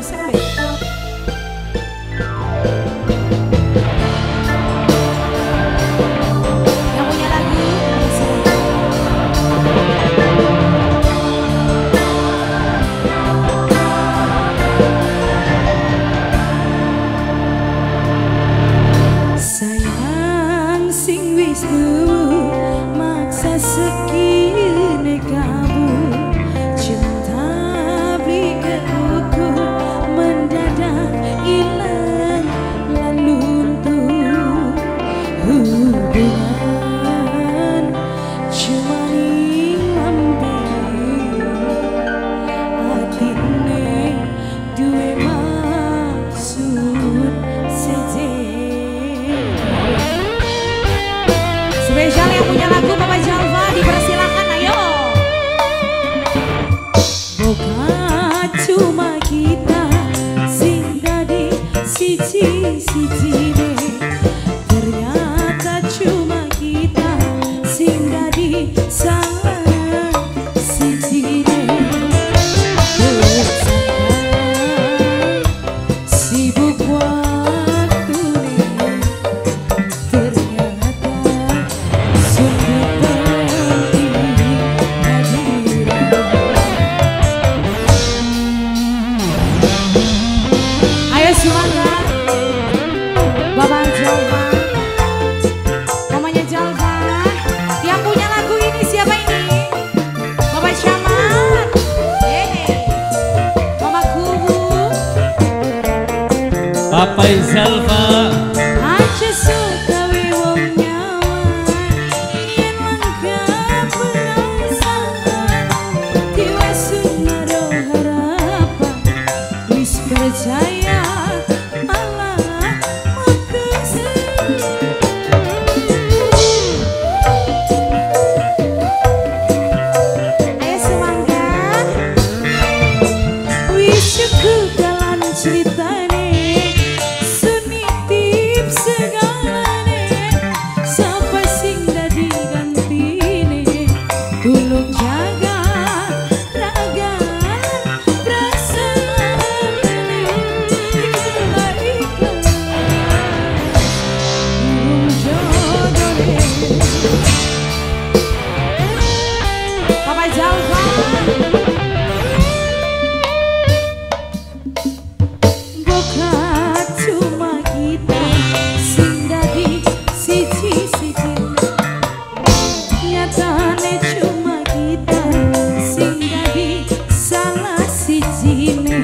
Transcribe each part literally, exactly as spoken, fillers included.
Spesial yang punya lagu Bapak Jalva, dipersilakan ayo. Bukan cuma kita sing tadi siji-siji deh, ternyata cuma kita sing tadi salah siji deh. Sibuk waktu nih, ternyata sungguh penting hadiran. Ayo semangat Bapak Jalva, mamanya Jalva. Yang punya lagu ini siapa ini? Bapak Camat. Hey, Mama Kubu, Bapak Jalva. aja suka wong nyaman, yen langkah perasaan, tiwa sunaro harapan, wis percaya malah makasih. Ayo semangat, wis cukup dalam ceritane, sunitip segalane, sapa sing dadi gantine, tulung jaga raga perasaan ikhlas ikhlas burung jodohne. Bapak Jalva, bukan cuma kita sing dadi siji-siji, nyatane cuma kita sing dadi salah sijine.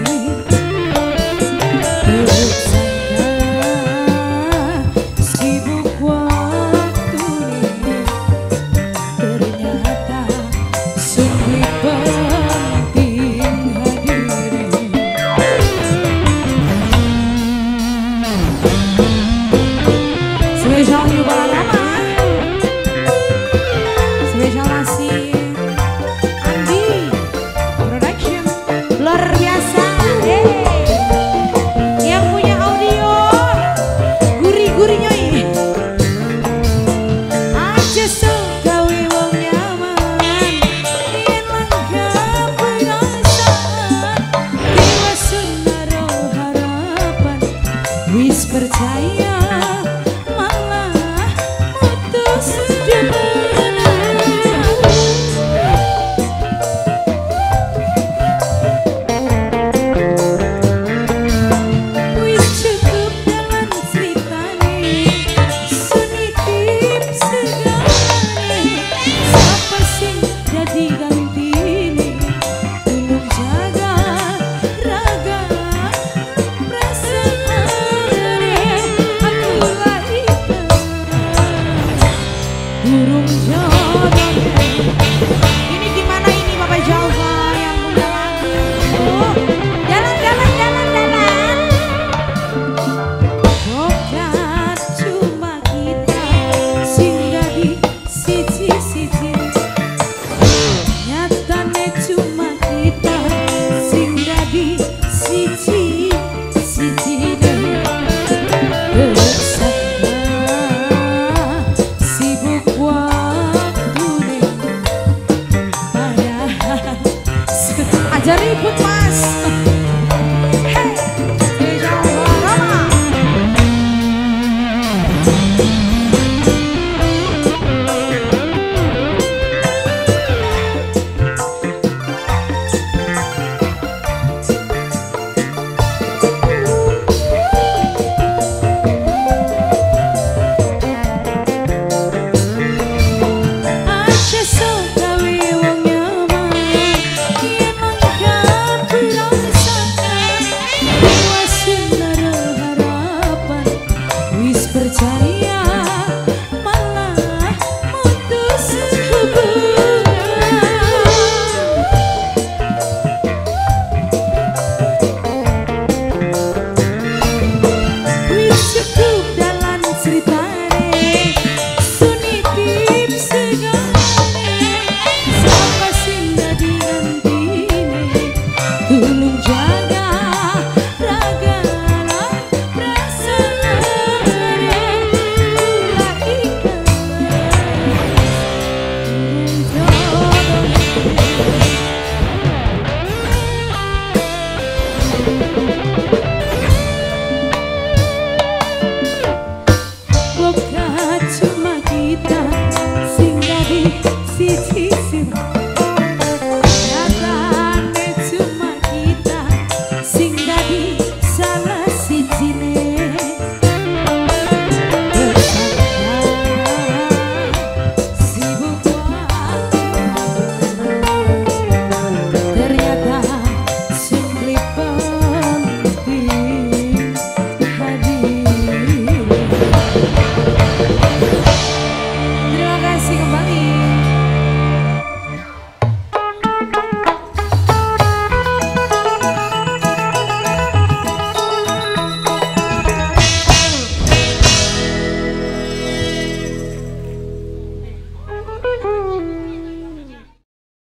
Terus sangka sibuk waktune, ternyata sungguh penting hadirin. Spesial New Balagama, spesial masih Andi Production, luar biasa. Hey, yang punya audio gurih-gurih nyoi, aja suka wong nyaman, yen langkah perasaan, tiwa sunaro harapan, wis percaya